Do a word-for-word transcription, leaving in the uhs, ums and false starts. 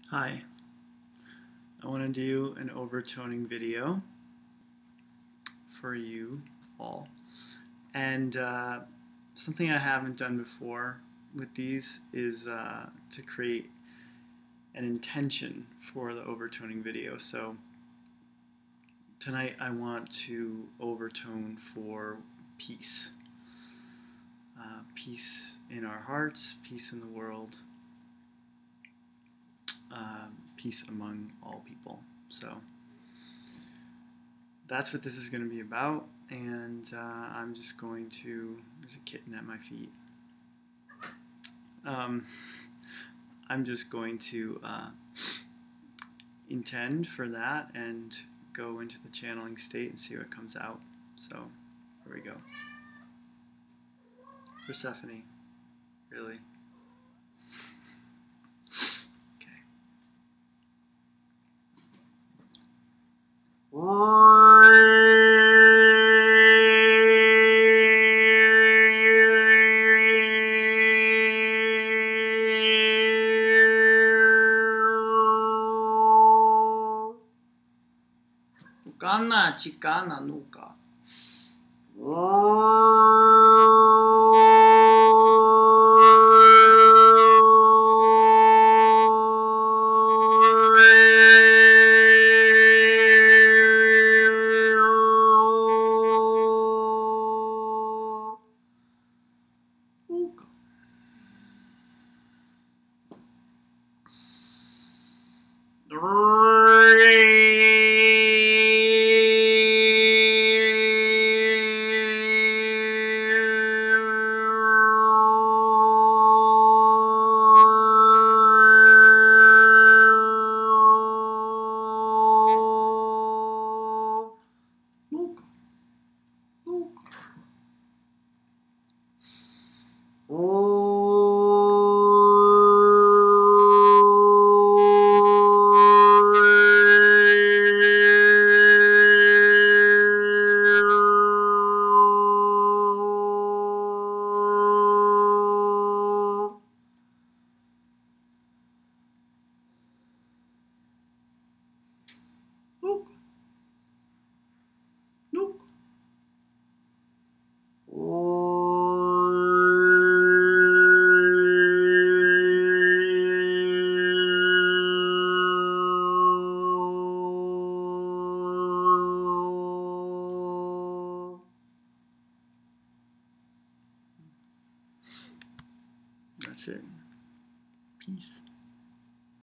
Hi, I want to do an overtoning video for you all, and uh, something I haven't done before with these is uh, to create an intention for the overtoning video. So tonight I want to overtone for peace. Uh, peace in our hearts, peace in the world, uh, peace among all people. So that's what this is going to be about, and uh, I'm just going to, there's a kitten at my feet. Um, I'm just going to uh, intend for that and go into the channeling state and see what comes out. So here we go. Persephone, really? Okay. Chicana, chicana, nunca. That's it. Peace.